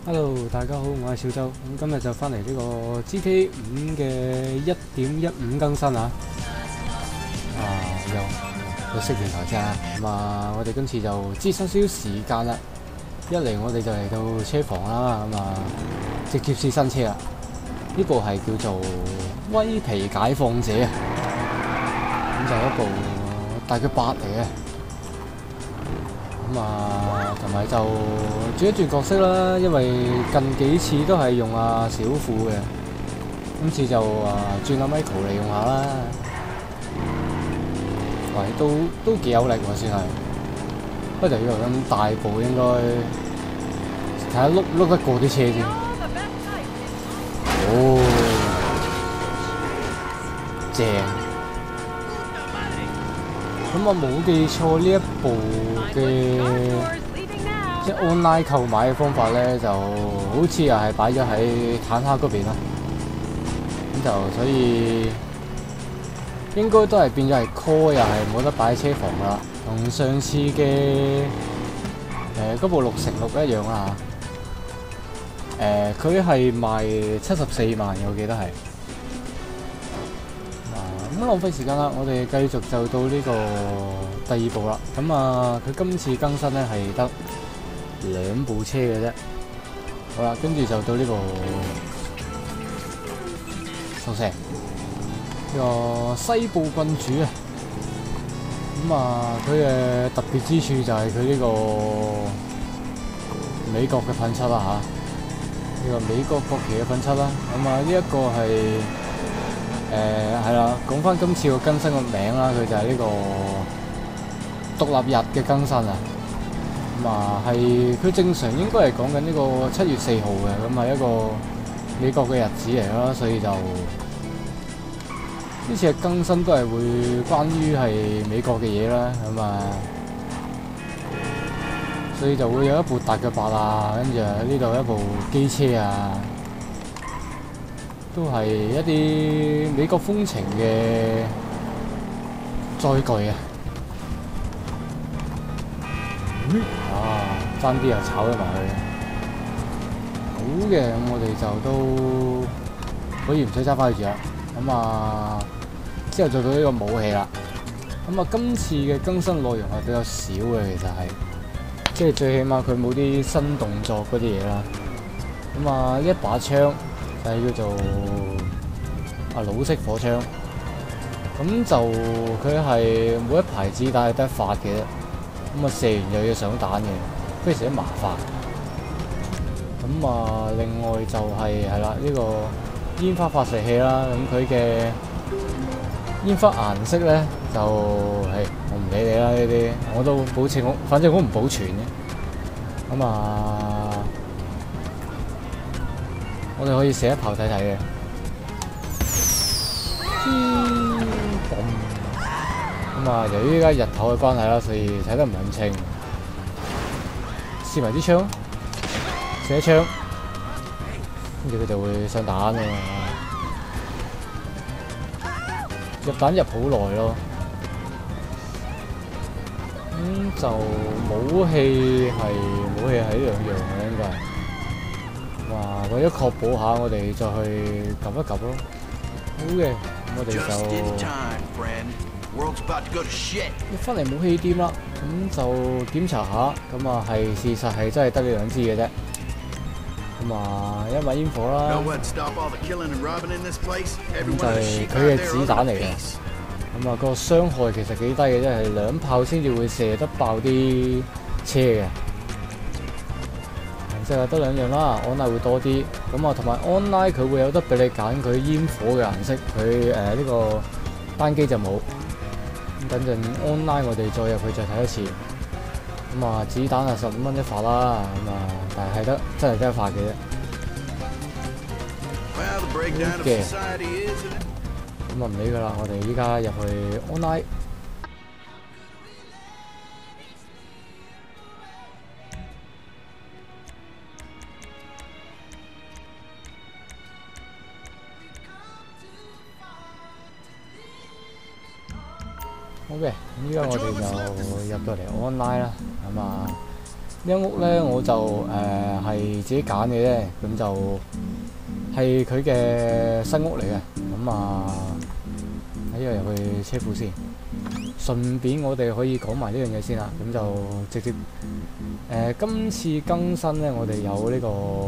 Hello，大家好，我係小周。咁今日就翻嚟呢個 GTA 5嘅1.15更新啊！又熄完台啫。咁我哋今次就節省少少時間啦。一嚟我哋就嚟到車房啦，直接試新車啦。呢部係叫做威皮解放者啊，咁就係一部大腳8嚟嘅。同埋就轉一轉角色啦，因為近幾次都係用小富嘅，今次就轉Michael 嚟用下啦。喂，都幾有力喎，算係。不過就以為咁大部應該睇下碌得過啲車先。哦，正！咁我冇記錯呢一部嘅即係 online 購買嘅方法咧，就好似又係擺咗喺坦克嗰邊啦。咁就所以應該都係變咗係 call， 又係冇得擺喺車房噶啦，同上次嘅嗰部6x6一樣啦嚇。佢係賣74萬嘅，我記得係。咁浪費時間啦，我哋繼續就到呢個第二部啦。佢今次更新咧係得2部車嘅啫。好啦，跟住就到呢部收聲，呢個西部郡主啊。佢嘅特別之處就係佢呢個美國嘅噴漆啦嚇，呢個美國國旗嘅噴漆啦。呢一個係係啦，講翻今次個更新個名啦，佢就係呢個獨立日嘅更新啊。係佢正常應該係講緊呢個7月4號嘅，係一個美國嘅日子嚟啦，所以就呢次嘅更新都係會關於係美國嘅嘢啦，所以就會有一部大腳8啊，跟住呢度一部機車啊。都係一啲美國風情嘅載具啊！爭啲又炒咗埋去。好嘅，咁我哋就都可以唔使揸翻去住啦。之後就到呢個武器啦。今次嘅更新內容係比較少嘅，其實係即係最起碼佢冇啲新動作嗰啲嘢啦。一把槍。係叫做老式火槍，咁就佢係每一排子彈係得一發嘅啫，射完又要上彈嘅，非常之麻煩。另外就係啦呢個煙花發射器啦，咁佢嘅煙花顏色咧就我唔理你啦，呢啲我都保存反正我唔保存嘅。我哋可以射一炮睇睇嘅。由於依家日頭嘅關係啦，所以睇得唔係咁清。試埋啲槍，射一槍，跟住佢就會上彈㗎嘛。入彈入好耐咯。就武器係呢2樣嘅應該係。為咗確保下，我哋再去撳一撳咯。好嘅，咁我哋就翻嚟武器店啦。咁就檢查下，事實係真係得呢2支嘅啫。一把煙火啦，咁就係佢嘅子彈嚟嘅。個傷害其實幾低嘅啫，係2炮先至會射得爆啲車嘅。就係得2樣啦 ，online 會多啲。同埋 online 佢會有得俾你揀佢煙火嘅顏色，佢呢個單機就冇。等陣 online 我哋再入去再睇一次。子彈係15蚊一發啦，但係真係得一發嘅啫。嘅，唔理㗎啦，我哋依家入去 online。好嘅，咁依家我哋就入到嚟 online 啦， 間屋咧我就係自己揀嘅啫，咁就係佢嘅新屋嚟嘅。咁啊，喺呢度入去車庫先，順便我哋可以講埋呢樣嘢先啦。咁就直接今次更新咧，我哋有呢個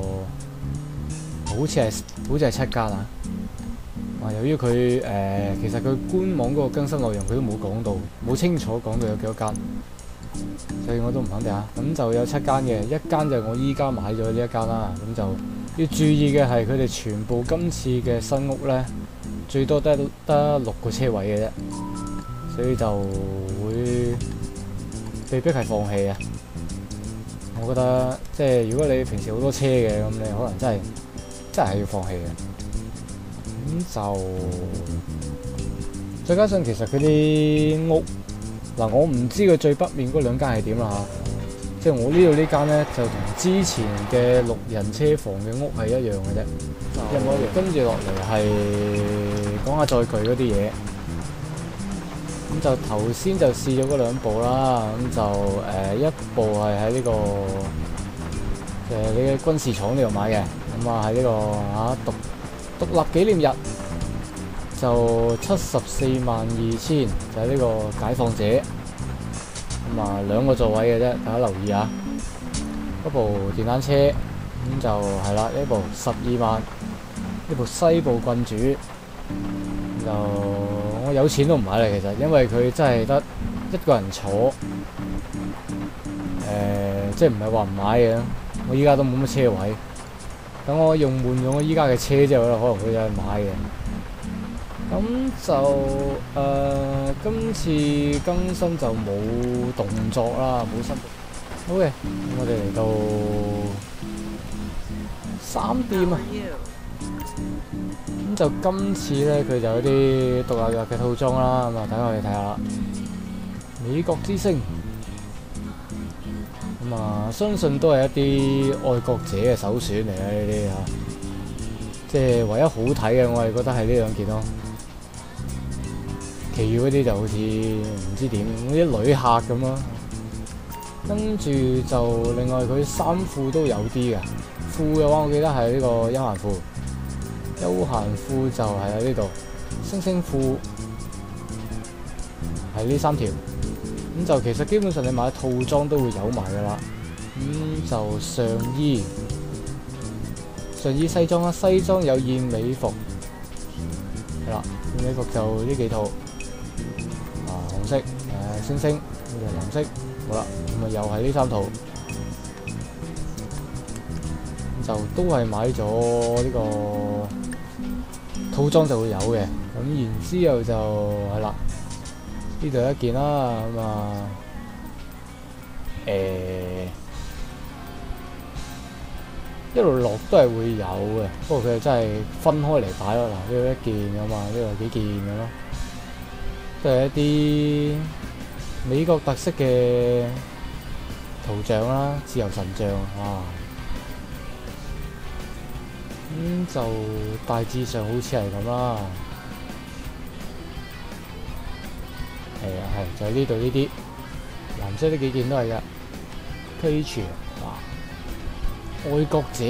好似係7間啊。由於佢其實佢官網嗰個更新內容佢都冇講到，冇清楚講到有幾多間，所以我都唔肯定啊。咁就有7間嘅，一間就係我依家買咗呢一間啦。咁就要注意嘅係佢哋全部今次嘅新屋咧，最多得6個車位嘅啫，所以就會被逼係放棄啊。我覺得即係如果你平時好多車嘅，咁你可能真係要放棄嘅。咁就再加上其實佢啲屋嗱，我唔知佢最北面嗰2間係點啦嚇。即係我呢度呢間咧，就同之前嘅6人車房嘅屋係一樣嘅啫，一模一樣。跟住落嚟係講下載具嗰啲嘢。咁就頭先就試咗嗰2部啦。咁就一部係喺呢個你嘅軍事廠呢度買嘅。咁啊喺呢個獨立紀念日就742000，就係呢個解放者。咁啊2個座位嘅啫，大家留意啊。嗰部電單車咁就係啦，呢部12萬，呢部西部郡主就我有錢都唔買啦，其實因為佢真係得一個人坐，即係唔係話唔買嘅，我依家都冇乜車位。等我用換咗我依家嘅車之後咧，可能會有人買嘅。咁就今次更新就冇動作啦，冇新。好嘅，咁我哋嚟到3店啊。咁就今次咧，佢就有啲獨立日嘅套裝啦。咁啊，等我哋睇下啦。美國之星。咁啊，相信都係一啲愛國者嘅首選嚟嘅呢啲嚇，即係唯一好睇嘅，我係覺得係呢2件咯。其餘嗰啲就好似唔知點，啲旅客咁咯。跟住就另外佢衫褲都有啲嘅，褲嘅話我記得係呢個休閒褲，休閒褲就係喺呢度，星星褲係呢3條。咁就其實基本上你買套裝都會有埋噶啦。咁就上衣西裝啦，西裝有燕尾服，係啦，燕尾服就呢幾套，紅色星星，呢個藍色，好啦，咁啊又係呢3套，就都係買咗呢個套裝就會有嘅。咁然之後就係啦。呢度一件啦，咁啊，一路落都係會有嘅，不過佢真係分開嚟擺咯。嗱，呢度一件咁嘛，呢度幾件咁咯，都係一啲美國特色嘅圖像啦，自由神像啊，咁就大致上好似係咁啦。係就係呢度呢啲藍色呢幾件都係嘅。Page 愛國者，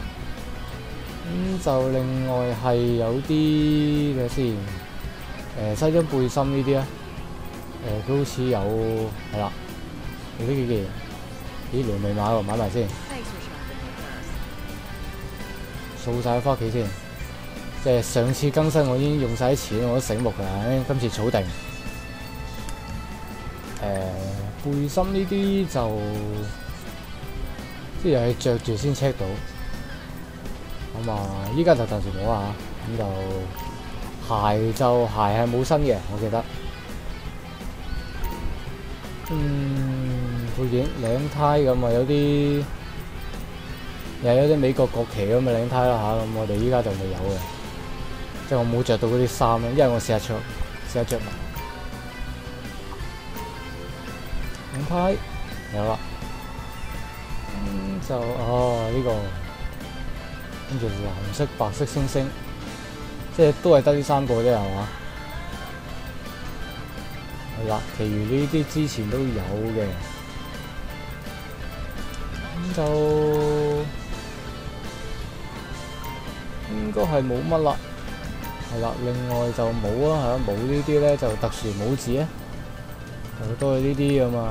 咁就另外係有啲嘅先，西裝背心呢啲啊，佢好似有係啦，呢幾件，咦你未買喎，買埋先，掃晒返屋企先。即係上次更新我已經用晒啲錢，我都醒目㗎，今次儲定。背心呢啲就即係又係着住先 check 到，咁啊依家就暫時冇啊。咁就鞋係冇新嘅，我記得。配件領呔咁啊，又有啲美國國旗咁嘅領呔啦嚇。咁我哋依家就未有嘅，即係我冇着到嗰啲衫咧，因為我試下着埋。領呔有啦，就呢個跟住藍色、白色星星，即係都係得呢3個啫，係嘛？係啦，其餘呢啲之前都有嘅。 咁就應該係冇乜啦。係啦，另外就冇啊，係啊，冇呢啲咧就特殊帽子啊，就都係呢啲㗎嘛。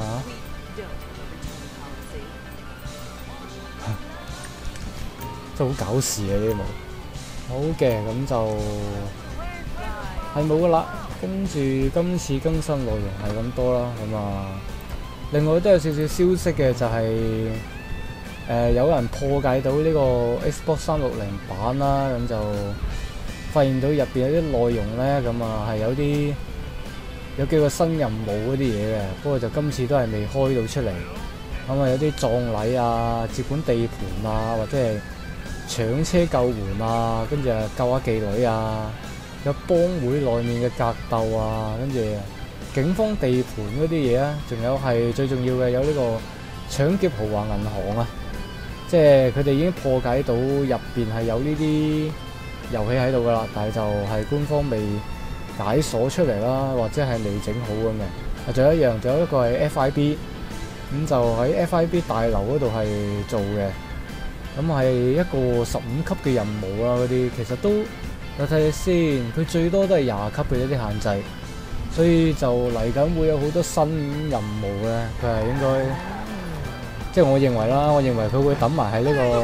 真係好搞事啊！呢啲帽。好嘅，咁就係冇噶啦。跟住今次更新內容係咁多啦。咁啊，另外都有少少消息嘅，就係有人破解到呢個 Xbox 360版啦，咁就發現到入邊有啲內容咧，咁啊係有幾個新任務嗰啲嘢嘅，不過就今次都係未開到出嚟。咁啊有啲葬禮啊、接管地盤啊，或者係搶車救援啊，跟住救下妓女啊，有幫會內面嘅格鬥啊，跟住警方地盤嗰啲嘢啊，仲有係最重要嘅有呢個搶劫豪華銀行啊，即係佢哋已經破解到入邊係有呢啲遊戲喺度噶啦，但係就係官方未解鎖出嚟啦，或者係未整好咁嘅。仲有一個係 FIB， 咁就喺 FIB 大樓嗰度係做嘅。咁係一個15級嘅任務啦，嗰啲其實都有睇下先，佢最多都係20級嘅一啲限制，所以就嚟緊會有好多新任務嘅，佢係應該，即係我認為佢會等埋喺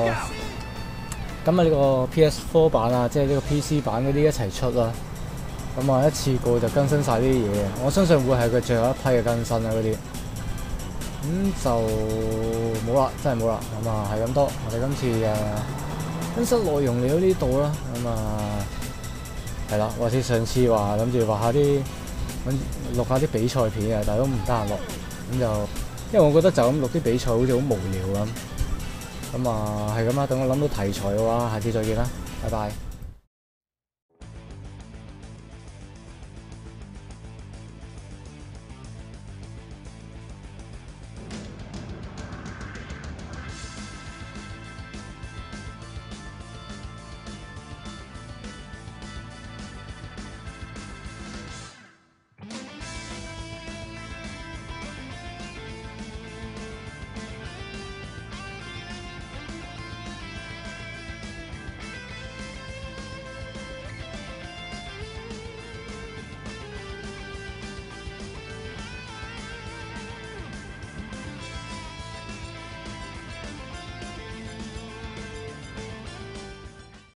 呢個 PS4 版啊，即係呢個 PC 版嗰啲一齊出啦。咁啊一次過就更新晒呢啲嘢，我相信會係佢最後一批嘅更新啊嗰啲。咁就冇啦，真係冇啦。咁啊係咁多，我哋今次更新內容嚟到呢度啦。咁啊係啦，或者上次話諗住畫下啲錄下啲比賽片啊，但係都唔得閒錄。咁就因為我覺得就咁錄啲比賽好似好無聊咁。咁啊係咁啦，等我諗到題材嘅話，下次再見啦，拜拜。